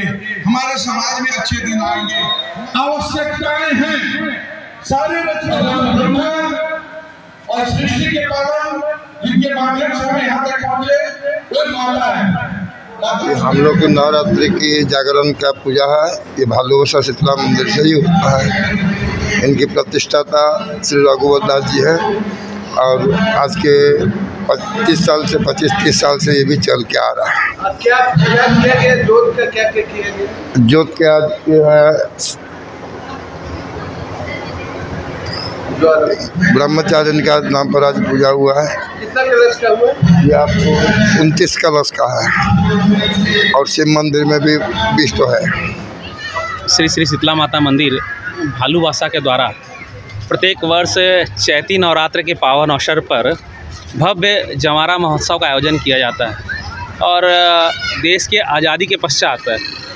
हमारे समाज में अच्छे दिन आएंगे। आवश्यकताएं हैं सारे ब्रह्मा और सृष्टि के पालन जिनके माध्यम से हम यहाँ तक पहुँचे वो माता है। हम लोग की नवरात्रि की जागरण का पूजा है, ये भालूवासा शीतला मंदिर से ही होता है। इनकी प्रतिष्ठाता श्री रघुवर दास जी है और आज के 25 साल से 25-30 साल से ये भी चल के आ रहा है। क्या किया गया? जोत का क्या किया गया? जोत के आज ब्रह्मचारिणी का नाम पर आज पूजा हुआ है। कितना कलश का हुआ? ये आपको 29 कलश का है और शिव मंदिर में भी 20 तो है। श्री श्री शीतला माता मंदिर भालूवासा के द्वारा प्रत्येक वर्ष चैती नवरात्र के पावन अवसर पर भव्य जवारा महोत्सव का आयोजन किया जाता है और देश के आज़ादी के पश्चात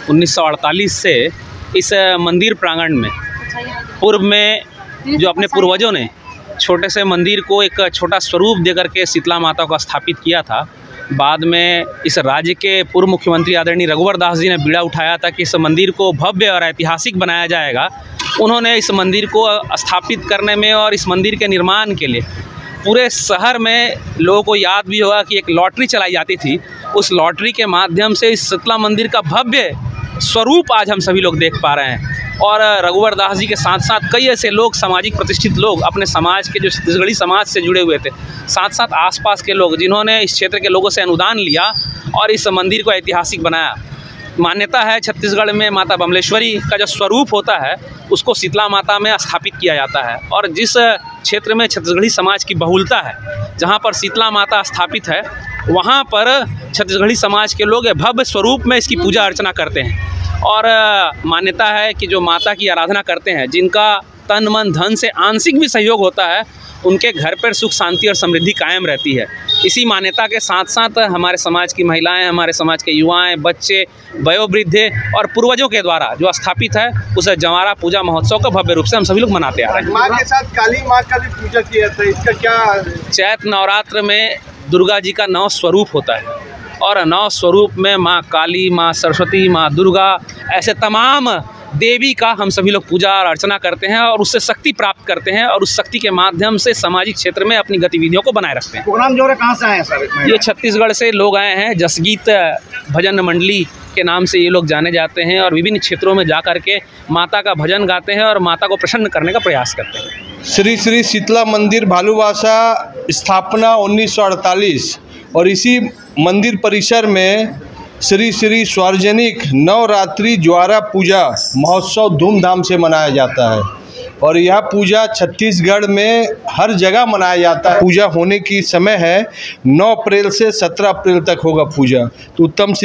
1948 से इस मंदिर प्रांगण में पूर्व में जो अपने पूर्वजों ने छोटे से मंदिर को एक छोटा स्वरूप देकर के शीतला माता को स्थापित किया था। बाद में इस राज्य के पूर्व मुख्यमंत्री आदरणीय रघुवर दास जी ने बीड़ा उठाया था कि इस मंदिर को भव्य और ऐतिहासिक बनाया जाएगा। उन्होंने इस मंदिर को स्थापित करने में और इस मंदिर के निर्माण के लिए पूरे शहर में लोगों को याद भी होगा कि एक लॉटरी चलाई जाती थी। उस लॉटरी के माध्यम से इस शीतला मंदिर का भव्य स्वरूप आज हम सभी लोग देख पा रहे हैं। और रघुवर दास जी के साथ साथ कई ऐसे लोग, सामाजिक प्रतिष्ठित लोग, अपने समाज के जो छत्तीसगढ़ी समाज से जुड़े हुए थे, साथ साथ आसपास के लोग, जिन्होंने इस क्षेत्र के लोगों से अनुदान लिया और इस मंदिर को ऐतिहासिक बनाया। मान्यता है छत्तीसगढ़ में माता बमलेश्वरी का जो स्वरूप होता है उसको शीतला माता में स्थापित किया जाता है और जिस क्षेत्र में छत्तीसगढ़ी समाज की बहुलता है, जहाँ पर शीतला माता स्थापित है, वहाँ पर छत्तीसगढ़ी समाज के लोग भव्य स्वरूप में इसकी पूजा अर्चना करते हैं। और मान्यता है कि जो माता की आराधना करते हैं, जिनका तन मन धन से आंशिक भी सहयोग होता है, उनके घर पर सुख शांति और समृद्धि कायम रहती है। इसी मान्यता के साथ साथ हमारे समाज की महिलाएं, हमारे समाज के युवाएं, बच्चे, वयोवृद्ध और पूर्वजों के द्वारा जो स्थापित है उस जवारा पूजा महोत्सव का भव्य रूप से हम सभी लोग मनाते आ रहे हैं। माँ के साथ काली माँ का भी पूजा किया था, इसका क्या? चैत नवरात्र में दुर्गा जी का 9 स्वरूप होता है और 9 स्वरूप में माँ काली, माँ सरस्वती, माँ दुर्गा, ऐसे तमाम देवी का हम सभी लोग पूजा और अर्चना करते हैं और उससे शक्ति प्राप्त करते हैं और उस शक्ति के माध्यम से सामाजिक क्षेत्र में अपनी गतिविधियों को बनाए रखते हैं। प्रोग्राम जो है कहाँ से आए हैं सर? ये छत्तीसगढ़ से लोग आए हैं। जसगीत भजन मंडली के नाम से ये लोग जाने जाते हैं और विभिन्न क्षेत्रों में जा कर के माता का भजन गाते हैं और माता को प्रसन्न करने का प्रयास करते हैं। श्री श्री शीतला मंदिर भालूवासा स्थापना 1948 और इसी मंदिर परिसर में श्री श्री सार्वजनिक नवरात्रि ज्वारा पूजा महोत्सव धूमधाम से मनाया जाता है और यह पूजा छत्तीसगढ़ में हर जगह मनाया जाता है। पूजा होने की समय है 9 अप्रैल से 17 अप्रैल तक होगा पूजा। तो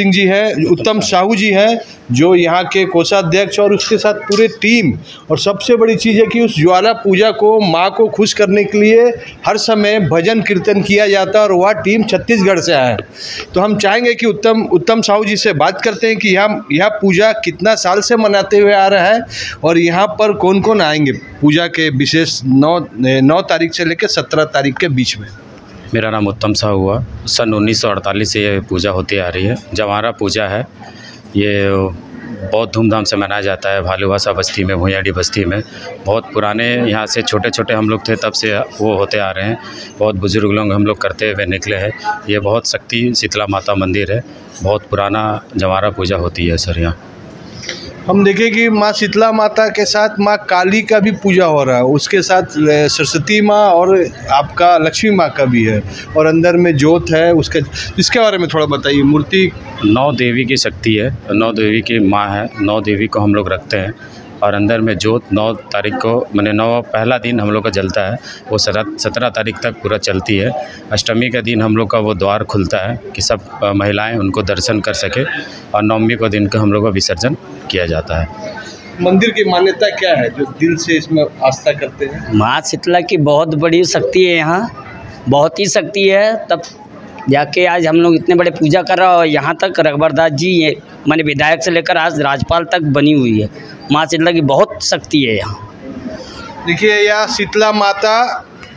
उत्तम साहू जी हैं जो यहाँ के कोषाध्यक्ष और उसके साथ पूरे टीम। और सबसे बड़ी चीज़ है कि उस ज्वाला पूजा को माँ को खुश करने के लिए हर समय भजन कीर्तन किया जाता है और वह टीम छत्तीसगढ़ से है। तो हम चाहेंगे कि उत्तम साहू जी से बात करते हैं कि यह पूजा कितना साल से मनाते हुए आ रहा है और यहाँ पर कौन कौन आएंगे पूजा के विशेष 9 तारीख से लेकर 17 तारीख के बीच में। मेरा नाम उत्तम साहू हुआ। सन 1948 से ये पूजा होती आ रही है। जवारा पूजा है, ये बहुत धूमधाम से मनाया जाता है भालूवासा बस्ती में, भुइयाडी बस्ती में। बहुत पुराने, यहाँ से छोटे छोटे हम लोग थे तब से वो होते आ रहे हैं। बहुत बुजुर्ग लोग हम लोग करते हुए निकले हैं। ये बहुत शक्ति शीतला माता मंदिर है, बहुत पुराना जवारा पूजा होती है सर यहाँ। हम देखें कि माँ शीतला माता के साथ माँ काली का भी पूजा हो रहा है, उसके साथ सरस्वती माँ और आपका लक्ष्मी माँ का भी है और अंदर में जोत है। इसके बारे में थोड़ा बताइए। मूर्ति 9 देवी की शक्ति है, 9 देवी की माँ है, 9 देवी को हम लोग रखते हैं और अंदर में जोत 9 तारीख को मैंने 9 पहला दिन हम लोग का जलता है, वो 17 तारीख तक पूरा चलती है। अष्टमी का दिन हम लोग का वो द्वार खुलता है कि सब महिलाएं उनको दर्शन कर सके और नवमी को दिन का हम लोग का विसर्जन किया जाता है। मंदिर की मान्यता क्या है जो दिल से इसमें आस्था करते हैं? माँ शीतला की बहुत बड़ी शक्ति है, यहाँ बहुत ही शक्ति है। तब जाके आज हम लोग इतने बड़े पूजा कर रहे हैं और यहाँ तक रघुवर दास जी माने विधायक से लेकर आज राज्यपाल तक बनी हुई है। माँ शीतला की बहुत शक्ति है यहाँ। देखिए, यह शीतला माता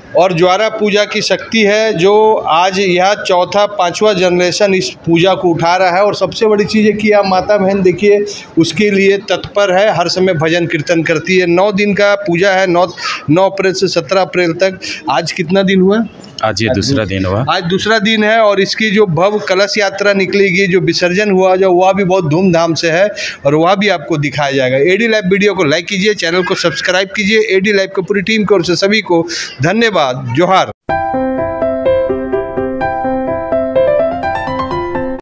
और ज्वारा पूजा की शक्ति है जो आज यह चौथा पांचवा जनरेशन इस पूजा को उठा रहा है। और सबसे बड़ी चीज़ है कि आप माता बहन देखिए उसके लिए तत्पर है, हर समय भजन कीर्तन करती है। 9 दिन का पूजा है, 9 अप्रैल से 17 अप्रैल तक। आज कितना दिन हुआ? आज ये दूसरा दिन हुआ। आज दूसरा दिन है और इसकी जो भव्य कलश यात्रा निकलेगी, जो विसर्जन हुआ जो वह भी बहुत धूमधाम से है और वह भी आपको दिखाया जाएगा। एडी लाइव वीडियो को लाइक कीजिए, चैनल को सब्सक्राइब कीजिए। एडी लाइव की पूरी टीम की ओर से सभी को धन्यवाद। जोहार।